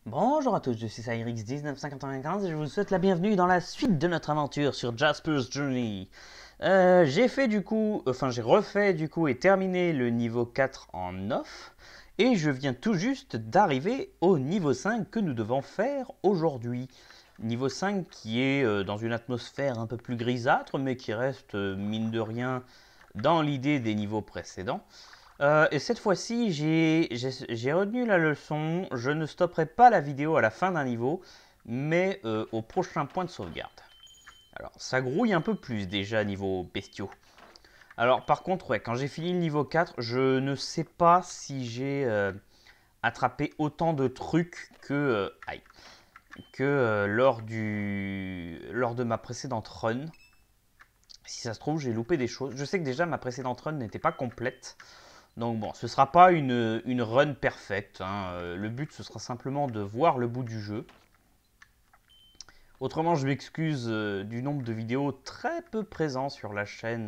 Bonjour à tous, je suis Cyrix1995 et je vous souhaite la bienvenue dans la suite de notre aventure sur Jasper's Journey. J'ai refait du coup et terminé le niveau 4 en off et je viens tout juste d'arriver au niveau 5 que nous devons faire aujourd'hui. Niveau 5 qui est dans une atmosphère un peu plus grisâtre mais qui reste mine de rien dans l'idée des niveaux précédents. Et cette fois-ci, j'ai retenu la leçon. Je ne stopperai pas la vidéo à la fin d'un niveau, mais au prochain point de sauvegarde. Alors, ça grouille un peu plus déjà niveau bestiaux. Alors, par contre, ouais, quand j'ai fini le niveau 4, je ne sais pas si j'ai attrapé autant de trucs que lors de ma précédente run. Si ça se trouve, j'ai loupé des choses. Je sais que déjà ma précédente run n'était pas complète. Donc bon, ce ne sera pas une run perfecte, hein. Le but, ce sera simplement de voir le bout du jeu. Autrement, je m'excuse du nombre de vidéos très peu présents sur la chaîne.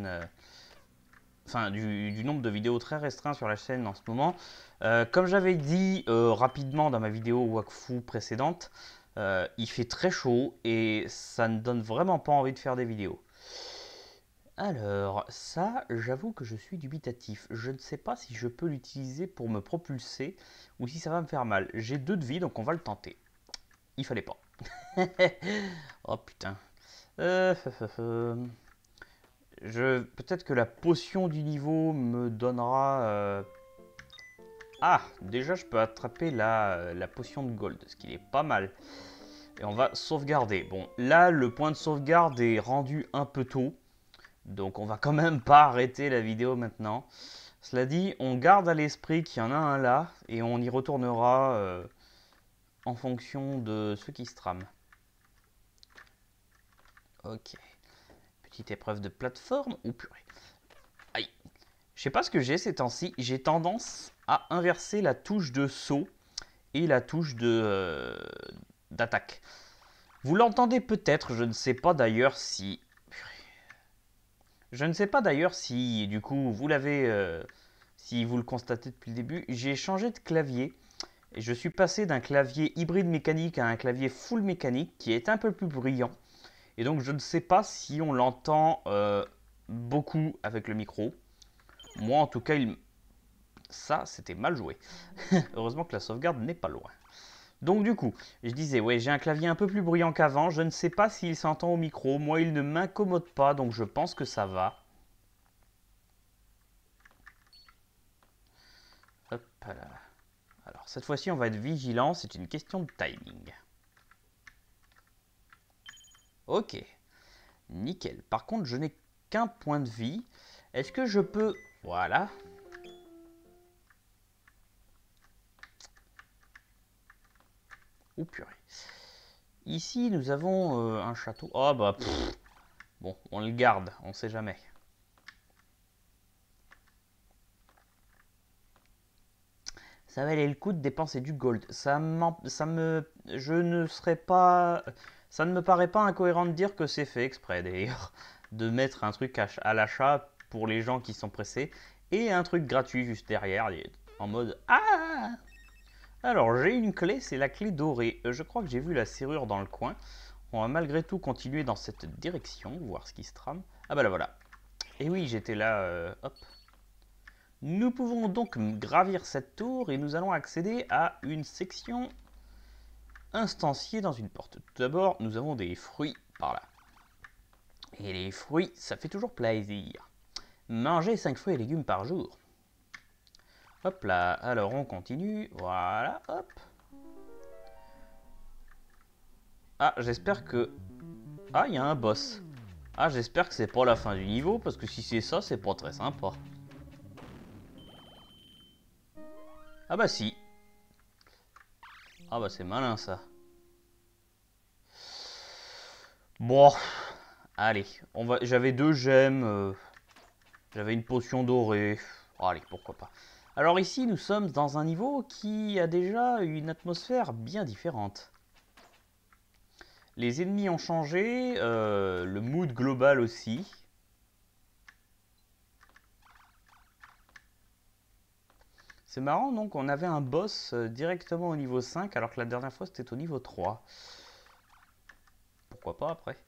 Du nombre de vidéos très restreint sur la chaîne en ce moment. Comme j'avais dit rapidement dans ma vidéo Wakfu précédente, il fait très chaud et ça ne donne vraiment pas envie de faire des vidéos. Alors, ça, j'avoue que je suis dubitatif. Je ne sais pas si je peux l'utiliser pour me propulser ou si ça va me faire mal. J'ai 2 de vie, donc on va le tenter. Il fallait pas. Oh putain. Euh, Peut-être que la potion du niveau me donnera... Ah, déjà je peux attraper la potion de gold, ce qui est pas mal. Et on va sauvegarder. Bon, là, le point de sauvegarde est rendu un peu tôt. Donc on va quand même pas arrêter la vidéo maintenant. Cela dit, on garde à l'esprit qu'il y en a un là et on y retournera en fonction de ce qui se trame. Ok. Petite épreuve de plateforme. Ou purée. Aïe. Je sais pas ce que j'ai ces temps-ci. J'ai tendance à inverser la touche de saut et la touche d'attaque. Vous l'entendez peut-être, je ne sais pas d'ailleurs si... Je ne sais pas d'ailleurs si du coup vous l'avez... si vous le constatez depuis le début, j'ai changé de clavier. Et je suis passé d'un clavier hybride mécanique à un clavier full mécanique qui est un peu plus brillant. Et donc je ne sais pas si on l'entend beaucoup avec le micro. Moi en tout cas, ça c'était mal joué. Heureusement que la sauvegarde n'est pas loin. Donc du coup, je disais, ouais, j'ai un clavier un peu plus bruyant qu'avant. Je ne sais pas s'il s'entend au micro. Moi, il ne m'incommode pas, donc je pense que ça va. Hop là. Alors cette fois-ci, on va être vigilant. C'est une question de timing. Ok. Nickel. Par contre, je n'ai qu'un point de vie. Est-ce que je peux... Voilà. Oh purée. Ici, nous avons un château. Oh bah... Bon, on le garde. On sait jamais. Ça valait le coup de dépenser du gold. Je ne serais pas... Ça ne me paraît pas incohérent de dire que c'est fait exprès d'ailleurs. De mettre un truc à l'achat pour les gens qui sont pressés. Et un truc gratuit juste derrière. En mode... Ah. Alors j'ai une clé, c'est la clé dorée. Je crois que j'ai vu la serrure dans le coin. On va malgré tout continuer dans cette direction. Voir ce qui se trame. Ah bah là voilà. Et oui, j'étais là... hop. Nous pouvons donc gravir cette tour et nous allons accéder à une section instanciée dans une porte. Tout d'abord, nous avons des fruits par là. Et les fruits, ça fait toujours plaisir. Manger 5 fruits et légumes par jour. Hop là, alors on continue. Voilà, hop. Ah, j'espère que... Ah, il y a un boss. Ah, j'espère que c'est pas la fin du niveau, parce que si c'est ça, c'est pas très sympa. Ah bah si. Ah bah c'est malin ça. Bon, allez, j'avais 2 gemmes, j'avais une potion dorée. Oh, allez, pourquoi pas. Alors ici, nous sommes dans un niveau qui a déjà une atmosphère bien différente. Les ennemis ont changé, le mood global aussi. C'est marrant, donc on avait un boss directement au niveau 5, alors que la dernière fois c'était au niveau 3. Pourquoi pas après?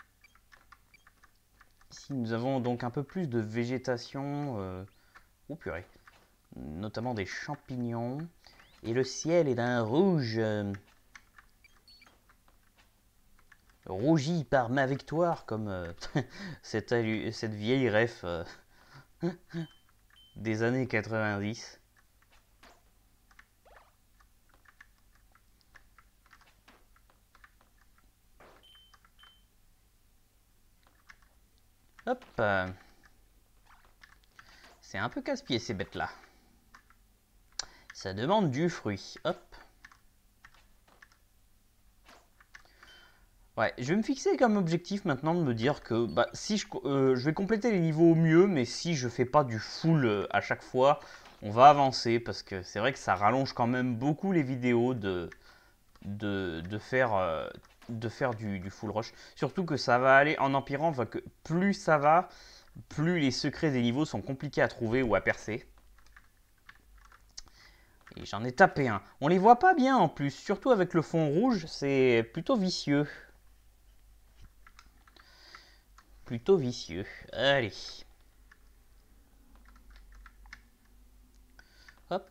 Ici nous avons donc un peu plus de végétation. Oh purée. Notamment des champignons. Et le ciel est d'un rouge rougi par ma victoire, comme cette vieille ref des années 90. Hop. C'est un peu casse-pied ces bêtes-là. Ça demande du fruit. Hop. Ouais, je vais me fixer comme objectif maintenant de me dire que bah, si je vais compléter les niveaux au mieux, mais si je fais pas du full à chaque fois, on va avancer parce que c'est vrai que ça rallonge quand même beaucoup les vidéos de faire du full rush. Surtout que ça va aller en empirant, enfin que plus ça va, plus les secrets des niveaux sont compliqués à trouver ou à percer. Et j'en ai tapé un. On les voit pas bien en plus, surtout avec le fond rouge, c'est plutôt vicieux. Plutôt vicieux. Allez. Hop.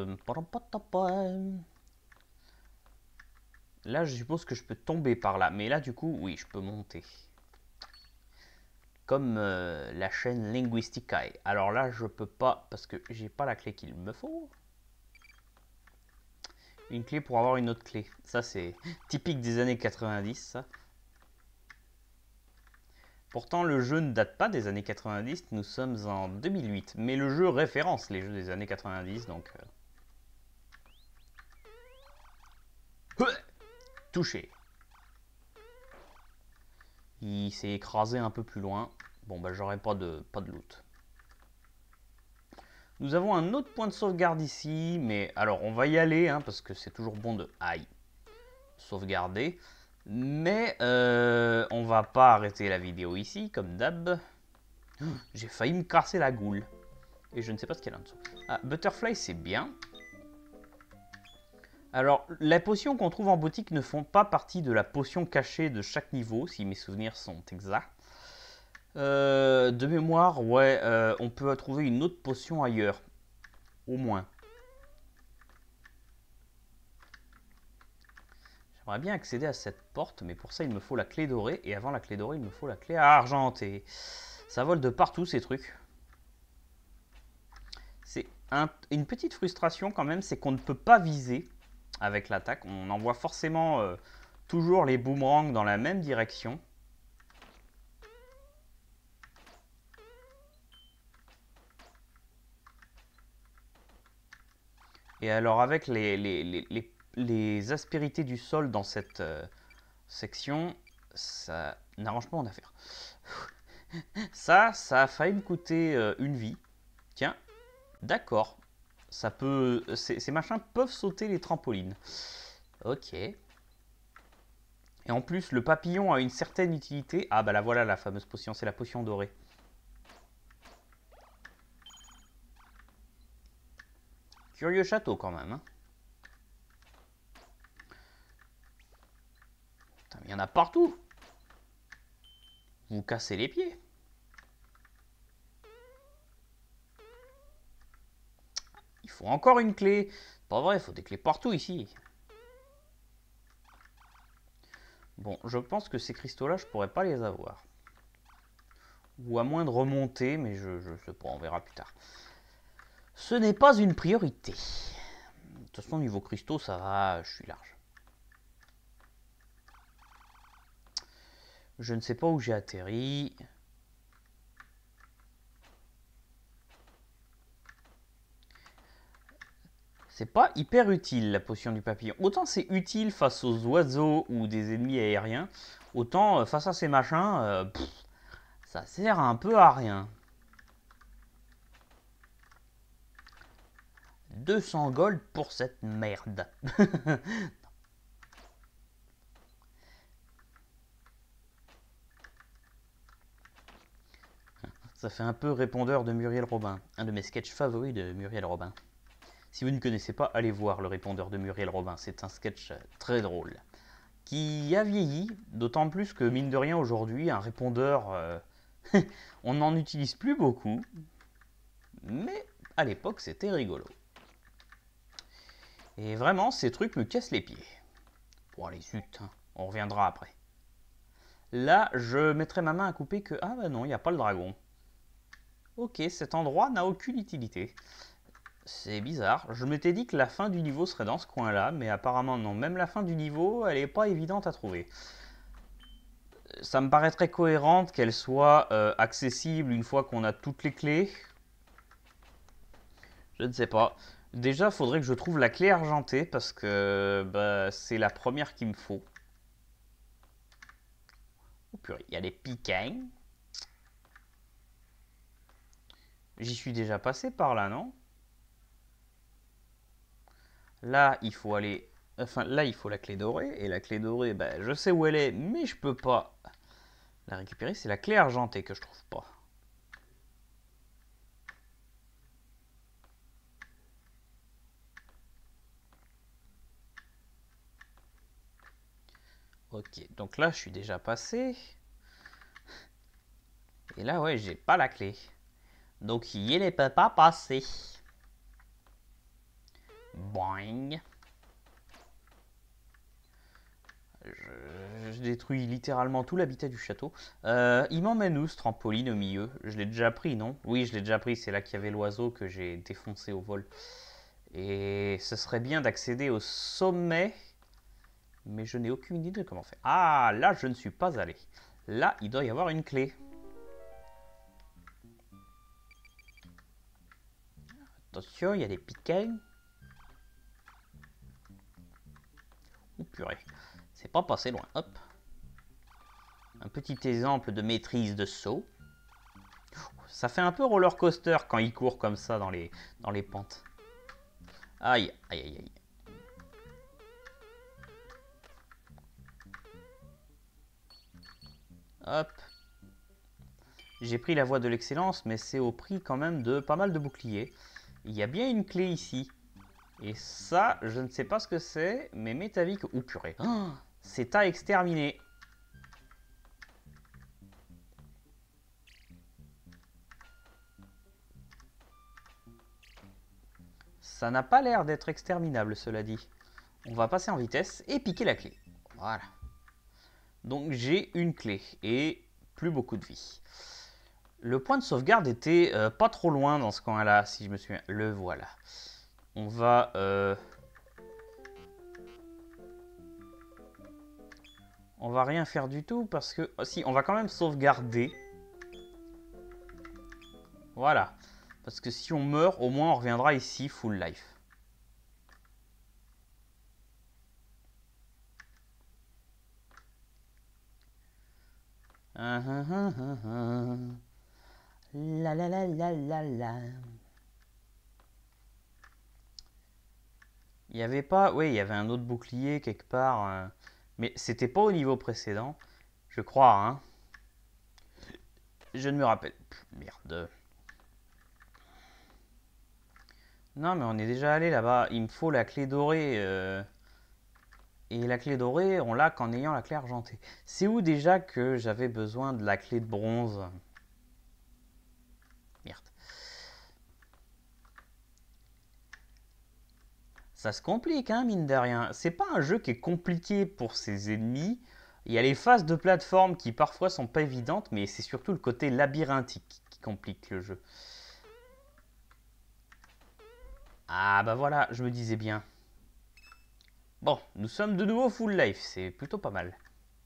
Là, je suppose que je peux tomber par là. Mais là, du coup, oui, je peux monter. Comme la chaîne Linguisticae. Alors là, je peux pas, parce que j'ai pas la clé qu'il me faut. Une clé pour avoir une autre clé. Ça, c'est typique des années 90, ça. Pourtant, le jeu ne date pas des années 90, nous sommes en 2008. Mais le jeu référence les jeux des années 90, donc... Touché. Il s'est écrasé un peu plus loin. Bon, bah j'aurai pas de loot. Nous avons un autre point de sauvegarde ici, mais alors on va y aller, hein, parce que c'est toujours bon de... Aïe. Sauvegarder. Mais on va pas arrêter la vidéo ici, comme d'hab. J'ai failli me casser la goule. Et je ne sais pas ce qu'il y a là en dessous. Ah, Butterfly, c'est bien. Alors, les potions qu'on trouve en boutique ne font pas partie de la potion cachée de chaque niveau, si mes souvenirs sont exacts. De mémoire, ouais, on peut trouver une autre potion ailleurs. Au moins. J'aimerais bien accéder à cette porte, mais pour ça, il me faut la clé dorée. Et avant la clé dorée, il me faut la clé argentée. Ça vole de partout, ces trucs. C'est une petite frustration quand même, c'est qu'on ne peut pas viser avec l'attaque. On envoie forcément toujours les boomerangs dans la même direction. Et alors avec les aspérités du sol dans cette section, ça n'arrange pas mon affaire. Ça a failli me coûter une vie. Tiens, d'accord. Ça peut, ces machins peuvent sauter les trampolines. Ok. Et en plus, le papillon a une certaine utilité. Ah bah la voilà la fameuse potion, c'est la potion dorée. Curieux château quand même. Hein. Putain, il y en a partout. Vous cassez les pieds. Il faut encore une clé. Pas vrai, il faut des clés partout ici. Bon, je pense que ces cristaux-là, je pourrais pas les avoir. Ou à moins de remonter, mais je sais pas, on verra plus tard. Ce n'est pas une priorité. De toute façon, niveau cristaux, ça va, je suis large. Je ne sais pas où j'ai atterri. C'est pas hyper utile la potion du papillon. Autant c'est utile face aux oiseaux ou des ennemis aériens, autant face à ces machins, ça sert un peu à rien. 200 gold pour cette merde. Ça fait un peu répondeur de Muriel Robin, un de mes sketchs favoris de Muriel Robin. Si vous ne connaissez pas, allez voir Le Répondeur de Muriel Robin. C'est un sketch très drôle qui a vieilli, d'autant plus que mine de rien aujourd'hui, un répondeur, on n'en utilise plus beaucoup, mais à l'époque c'était rigolo. Et vraiment, ces trucs me cassent les pieds. Bon allez, zut, hein, on reviendra après. Là, je mettrai ma main à couper que... Ah bah non, il n'y a pas le dragon. Ok, cet endroit n'a aucune utilité. C'est bizarre. Je m'étais dit que la fin du niveau serait dans ce coin-là, mais apparemment non. Même la fin du niveau, elle n'est pas évidente à trouver. Ça me paraîtrait cohérente qu'elle soit accessible une fois qu'on a toutes les clés. Je ne sais pas. Déjà, il faudrait que je trouve la clé argentée parce que bah, c'est la première qu'il me faut. Oh purée, il y a des piquins. J'y suis déjà passé par là, non? Là, il faut aller... Enfin, là, il faut la clé dorée. Et la clé dorée, bah, je sais où elle est, mais je peux pas la récupérer. C'est la clé argentée que je trouve pas. Ok, donc là, je suis déjà passé. Et là, ouais, j'ai pas la clé. Donc, il ne peut pas passer. Boing. Je détruis littéralement tout l'habitat du château. Il m'emmène où ce trampoline au milieu? Je l'ai déjà pris, non? Oui, je l'ai déjà pris. C'est là qu'il y avait l'oiseau que j'ai défoncé au vol. Et ce serait bien d'accéder au sommet. Mais je n'ai aucune idée de comment faire. Ah, là, je ne suis pas allé. Là, il doit y avoir une clé. Attention, il y a des piquets. Oh purée. C'est pas passé loin. Hop. Un petit exemple de maîtrise de saut. Ça fait un peu roller coaster quand il court comme ça dans les pentes. Aïe, aïe, aïe, aïe. Hop. J'ai pris la voie de l'excellence, mais c'est au prix quand même de pas mal de boucliers. Il y a bien une clé ici. Et ça, je ne sais pas ce que c'est, mais m'est avis que... Oh purée. Oh, c'est à exterminer. Ça n'a pas l'air d'être exterminable, cela dit. On va passer en vitesse et piquer la clé. Voilà. Donc j'ai une clé et plus beaucoup de vie. Le point de sauvegarde était pas trop loin dans ce coin-là, si je me souviens. Le voilà. On va... On va rien faire du tout parce que... Oh, si, on va quand même sauvegarder. Voilà. Parce que si on meurt, au moins on reviendra ici full life. La la la la la la. Il y avait pas... Oui, il y avait un autre bouclier quelque part. Mais c'était pas au niveau précédent. Je crois, hein. Je ne me rappelle. Pff, merde. Non, mais on est déjà allé là-bas. Il me faut la clé dorée. Et la clé dorée, on l'a qu'en ayant la clé argentée. C'est où déjà que j'avais besoin de la clé de bronze? Merde. Ça se complique, hein, mine de rien. C'est pas un jeu qui est compliqué pour ses ennemis. Il y a les phases de plateforme qui parfois sont pas évidentes, mais c'est surtout le côté labyrinthique qui complique le jeu. Ah bah voilà, je me disais bien. Bon, nous sommes de nouveau full life, c'est plutôt pas mal.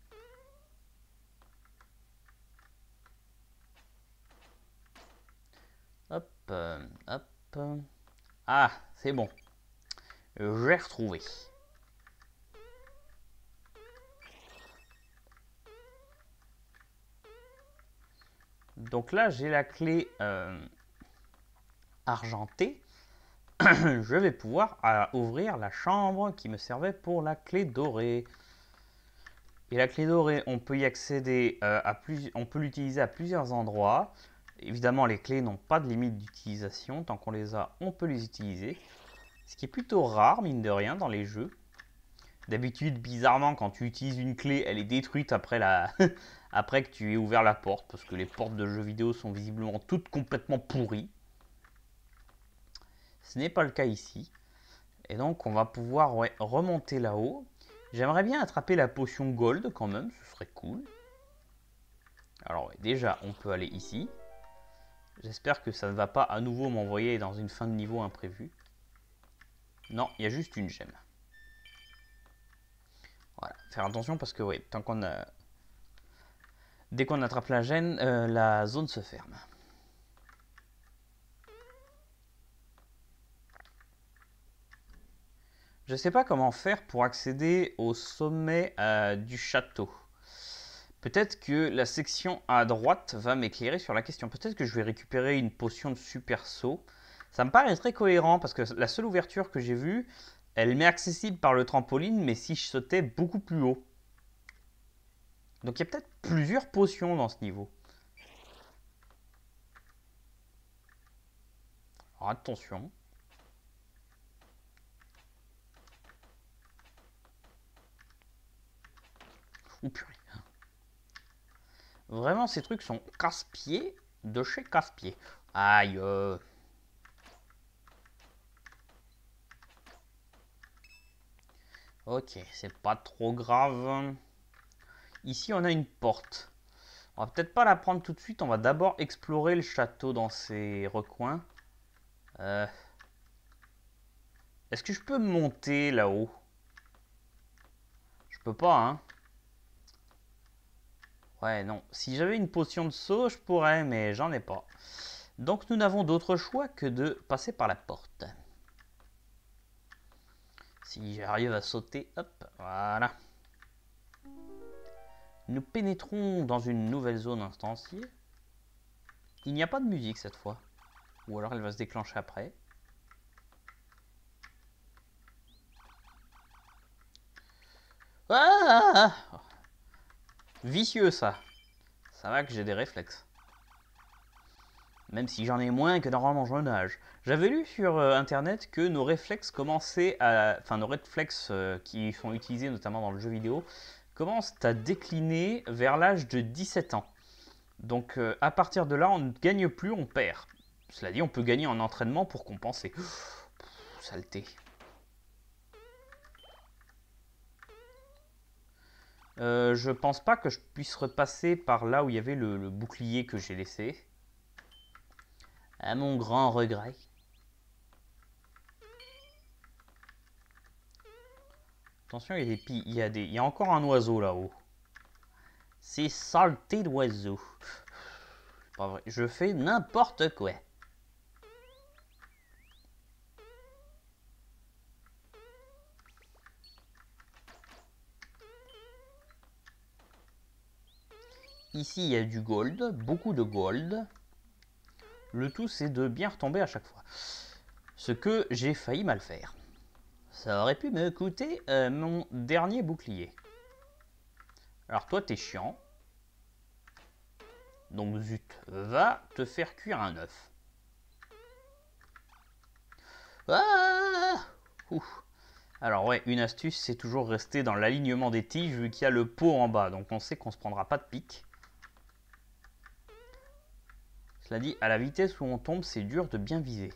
Hop, hop. Ah, c'est bon. J'ai retrouvé. Donc là, j'ai la clé argentée. Je vais pouvoir ouvrir la chambre qui me servait pour la clé dorée. Et la clé dorée, on peut y accéder on peut l'utiliser à plusieurs endroits. Évidemment, les clés n'ont pas de limite d'utilisation. Tant qu'on les a, on peut les utiliser. Ce qui est plutôt rare, mine de rien, dans les jeux. D'habitude, bizarrement, quand tu utilises une clé, elle est détruite après, après que tu aies ouvert la porte. Parce que les portes de jeux vidéo sont visiblement toutes complètement pourries. Ce n'est pas le cas ici. Et donc, on va pouvoir remonter là-haut. J'aimerais bien attraper la potion gold quand même, ce serait cool. Alors, ouais, déjà, on peut aller ici. J'espère que ça ne va pas à nouveau m'envoyer dans une fin de niveau imprévue. Non, il y a juste une gemme. Voilà, faire attention parce que, ouais, tant qu'on a... Dès qu'on attrape la gemme, la zone se ferme. Je ne sais pas comment faire pour accéder au sommet du château. Peut-être que la section à droite va m'éclairer sur la question. Peut-être que je vais récupérer une potion de super saut. Ça me paraît très cohérent parce que la seule ouverture que j'ai vue, elle m'est accessible par le trampoline, mais si je sautais beaucoup plus haut. Donc il y a peut-être plusieurs potions dans ce niveau. Alors attention. Ouh purée. Vraiment, ces trucs sont casse-pieds de chez casse-pieds. Aïe. Ok, c'est pas trop grave. Ici, on a une porte. On va peut-être pas la prendre tout de suite. On va d'abord explorer le château dans ses recoins. Est-ce que je peux monter là-haut? Je peux pas, hein. Ouais, non. Si j'avais une potion de saut, je pourrais, mais j'en ai pas. Donc nous n'avons d'autre choix que de passer par la porte. Si j'arrive à sauter, hop, voilà. Nous pénétrons dans une nouvelle zone instanciée. Il n'y a pas de musique cette fois. Ou alors elle va se déclencher après. Ah! Vicieux ça. Ça va que j'ai des réflexes. Même si j'en ai moins que dans mon jeune âge. J'avais lu sur internet que nos réflexes commençaient à... Enfin, nos réflexes qui sont utilisés notamment dans le jeu vidéo commencent à décliner vers l'âge de 17 ans. Donc à partir de là, on ne gagne plus, on perd. Cela dit, on peut gagner en entraînement pour compenser. Saleté. Je pense pas que je puisse repasser par là où il y avait le bouclier que j'ai laissé. À mon grand regret. Attention, il y a encore un oiseau là-haut. C'est saleté d'oiseau. Pas vrai. Je fais n'importe quoi. Ici, il y a du gold, beaucoup de gold. Le tout, c'est de bien retomber à chaque fois. Ce que j'ai failli mal faire. Ça aurait pu me coûter mon dernier bouclier. Alors toi, t'es chiant. Donc zut, va te faire cuire un œuf. Ah! Ouf. Alors ouais, une astuce, c'est toujours rester dans l'alignement des tiges vu qu'il y a le pot en bas. Donc on sait qu'on ne se prendra pas de pique. Cela dit, à la vitesse où on tombe, c'est dur de bien viser.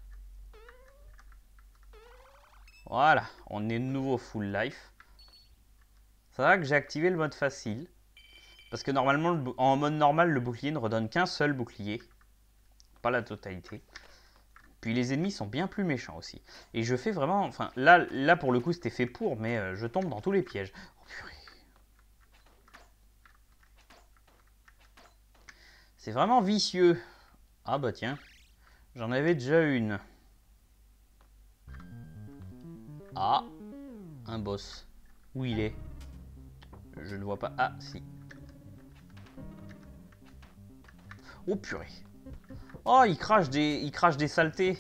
Voilà, on est de nouveau full life. Ça va que j'ai activé le mode facile. Parce que normalement, en mode normal, le bouclier ne redonne qu'un seul bouclier. Pas la totalité. Puis les ennemis sont bien plus méchants aussi. Et je fais vraiment... Enfin, là pour le coup, c'était fait pour, mais je tombe dans tous les pièges. Oh purée. C'est vraiment vicieux. Ah bah tiens, j'en avais déjà une. Ah, un boss. Où il est? Je ne vois pas. Ah, si. Oh purée. Oh, il crache des saletés.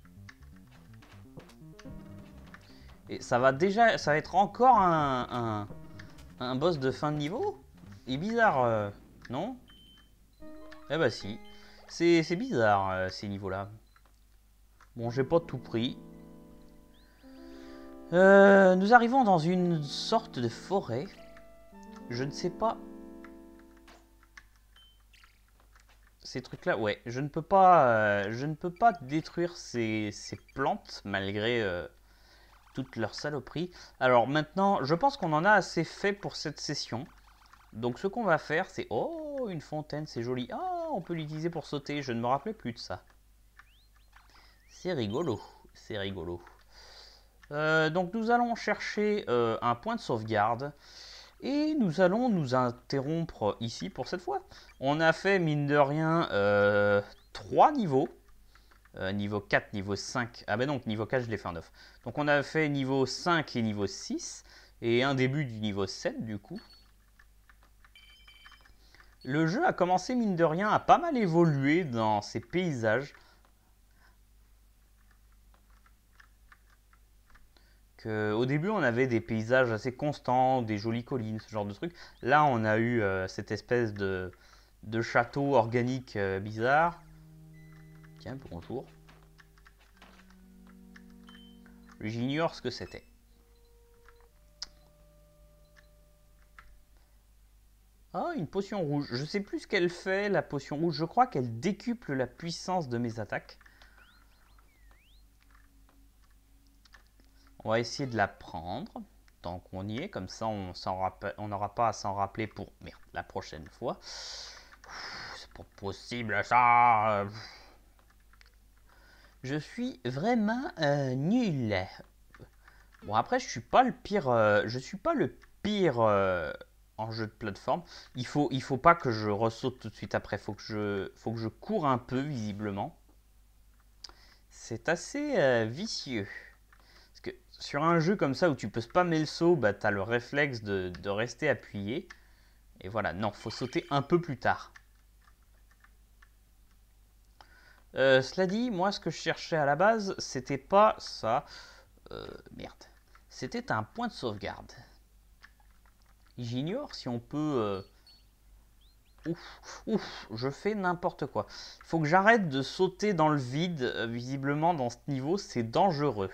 Et ça va être encore un boss de fin de niveau? Il est bizarre, non? Eh bah si. C'est bizarre, ces niveaux-là. Bon, j'ai pas tout pris. Nous arrivons dans une sorte de forêt. Je ne sais pas... Ces trucs-là, ouais, je ne peux pas détruire ces plantes malgré toute leur saloperie. Alors maintenant, je pense qu'on en a assez fait pour cette session. Donc ce qu'on va faire, c'est... Oh, une fontaine, c'est joli. Ah, on peut l'utiliser pour sauter, je ne me rappelais plus de ça. C'est rigolo, c'est rigolo. Donc nous allons chercher un point de sauvegarde. Et nous allons nous interrompre ici pour cette fois. On a fait, mine de rien, 3 niveaux. Niveau 4, niveau 5. Ah ben donc, niveau 4, je l'ai fait en off. Donc on a fait niveau 5 et niveau 6. Et un début du niveau 7, du coup. Le jeu a commencé, mine de rien, à pas mal évoluer dans ses paysages. Au début, on avait des paysages assez constants, des jolies collines, ce genre de trucs. Là, on a eu cette espèce de château organique bizarre. Tiens, bonjour. J'ignore ce que c'était. Ah, une potion rouge. Je sais plus ce qu'elle fait, la potion rouge. Je crois qu'elle décuple la puissance de mes attaques. On va essayer de la prendre. Tant qu'on y est. Comme ça, on n'aura pas à s'en rappeler pour merde, la prochaine fois. C'est pas possible ça. Je suis vraiment nul. Bon, après, je suis pas le pire. Je suis pas le pire en jeu de plateforme. Il faut pas que je ressaute tout de suite après. Faut que je cours un peu visiblement. C'est assez vicieux. Parce que sur un jeu comme ça où tu peux spammer le saut, bah t'as le réflexe de rester appuyé. Et voilà, non, faut sauter un peu plus tard. Cela dit, moi ce que je cherchais à la base, c'était pas ça. Merde. C'était un point de sauvegarde. J'ignore si on peut... Ouf, je fais n'importe quoi. Il faut que j'arrête de sauter dans le vide. Visiblement, dans ce niveau, c'est dangereux.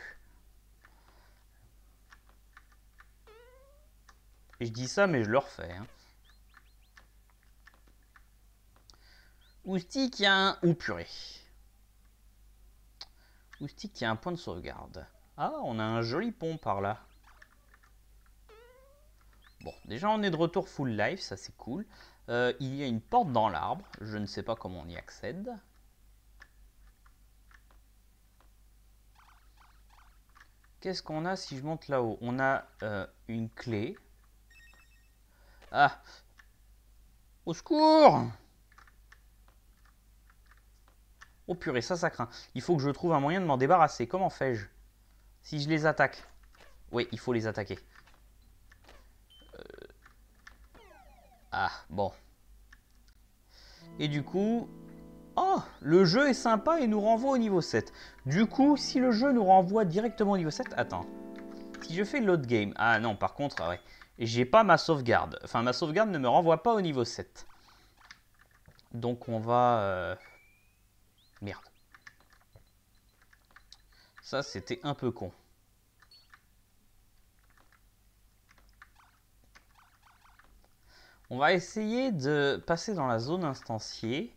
Et je dis ça, mais je le refais. Hein. Oustique, il y a un... Ouh, purée. Oustique, il y a un point de sauvegarde. Ah, on a un joli pont par là. Bon, déjà on est de retour full life, ça c'est cool. Il y a une porte dans l'arbre, je ne sais pas comment on y accède. Qu'est-ce qu'on a si je monte là-haut? On a une clé. Ah! Au secours! Oh purée, ça craint. Il faut que je trouve un moyen de m'en débarrasser. Comment fais-je? Si je les attaque. Oui, il faut les attaquer. Ah, bon. Et du coup... Oh, le jeu est sympa et nous renvoie au niveau 7. Du coup, si le jeu nous renvoie directement au niveau 7... Attends. Si je fais load game... Ah non, par contre, ouais. J'ai pas ma sauvegarde. Enfin, ma sauvegarde ne me renvoie pas au niveau 7. Donc on va... Merde. Ça, c'était un peu con. On va essayer de passer dans la zone instanciée.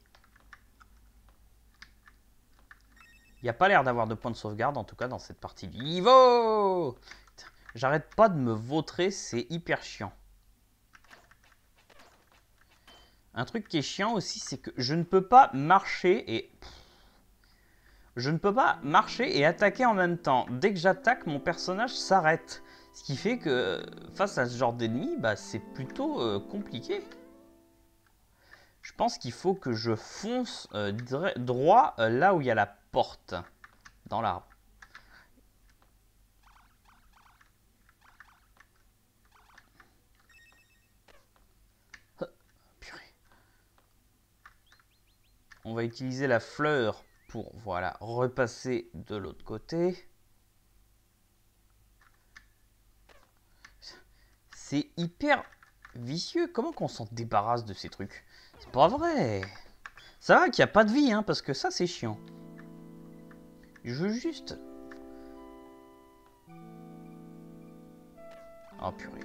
Il n'y a pas l'air d'avoir de point de sauvegarde, en tout cas, dans cette partie du niveau. J'arrête pas de me vautrer, c'est hyper chiant. Un truc qui est chiant aussi, c'est que je ne peux pas marcher et... Je ne peux pas marcher et attaquer en même temps. Dès que j'attaque, mon personnage s'arrête. Ce qui fait que face à ce genre d'ennemi, bah, c'est plutôt compliqué. Je pense qu'il faut que je fonce droit là où il y a la porte. Dans l'arbre. Purée. On va utiliser la fleur pour voilà, repasser de l'autre côté. C'est hyper vicieux. Comment qu'on s'en débarrasse de ces trucs? C'est pas vrai. Ça va qu'il n'y a pas de vie, hein, parce que ça, c'est chiant. Je veux juste... Oh purée.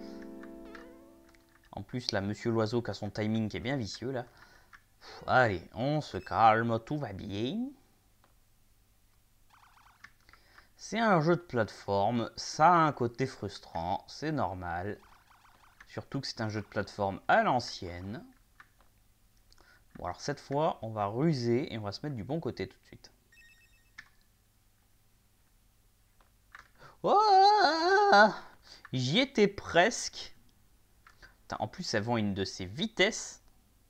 En plus, là, monsieur l'oiseau qui a son timing qui est bien vicieux, là. Allez, on se calme, tout va bien. C'est un jeu de plateforme, ça a un côté frustrant, c'est normal. Surtout que c'est un jeu de plateforme à l'ancienne. Bon, alors cette fois, on va ruser et on va se mettre du bon côté tout de suite. Oh, j'y étais presque. Putain, en plus, elles vont à une de ces vitesses.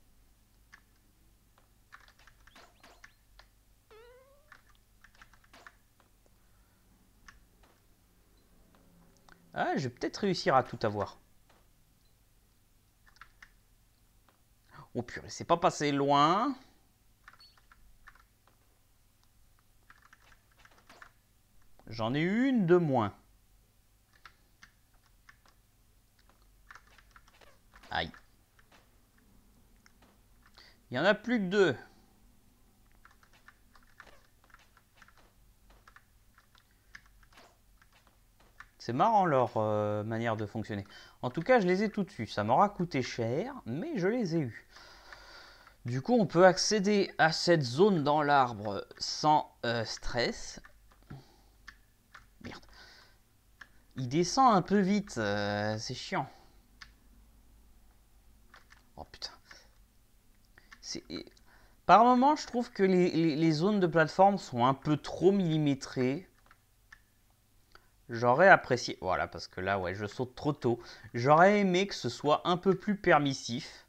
Ah, je vais peut-être réussir à tout avoir. Oh purée, c'est pas passé loin. J'en ai une de moins. Aïe. Il y en a plus que 2. C'est marrant leur manière de fonctionner. En tout cas, je les ai tous dessus. Ça m'aura coûté cher, mais je les ai eus. Du coup, on peut accéder à cette zone dans l'arbre sans stress. Merde. Il descend un peu vite, c'est chiant. Oh putain. Par moments, je trouve que les zones de plateforme sont un peu trop millimétrées. J'aurais apprécié... Voilà, parce que là, ouais, je saute trop tôt. J'aurais aimé que ce soit un peu plus permissif.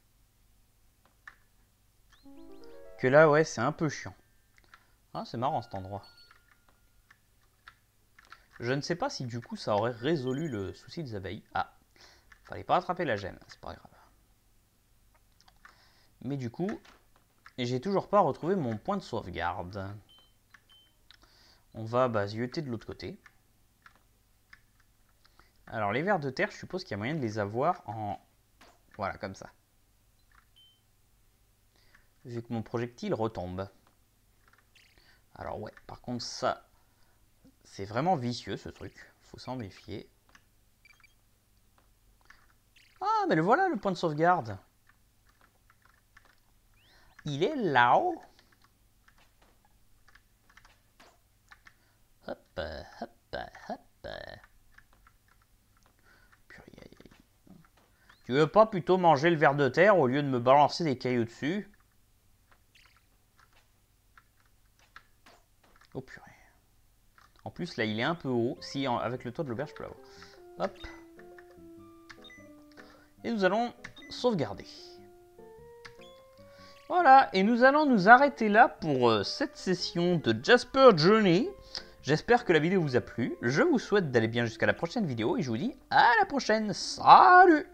Que là, ouais, c'est un peu chiant. Ah, c'est marrant cet endroit. Je ne sais pas si du coup ça aurait résolu le souci des abeilles. Ah, fallait pas attraper la gemme, c'est pas grave. Mais du coup, j'ai toujours pas retrouvé mon point de sauvegarde. On va zioter de l'autre côté. Alors les vers de terre, je suppose qu'il y a moyen de les avoir en... Voilà, comme ça. Vu que mon projectile retombe. Alors ouais, par contre ça... C'est vraiment vicieux ce truc. Faut s'en méfier. Ah, mais le voilà le point de sauvegarde. Il est là-haut. Hop, hop, hop. Tu veux pas plutôt manger le ver de terre au lieu de me balancer des cailloux dessus? Oh purée. En plus, là, il est un peu haut. Si, avec le toit de l'auberge, je peux l'avoir. Hop. Et nous allons sauvegarder. Voilà, et nous allons nous arrêter là pour cette session de Jasper Journey. J'espère que la vidéo vous a plu. Je vous souhaite d'aller bien jusqu'à la prochaine vidéo et je vous dis à la prochaine. Salut!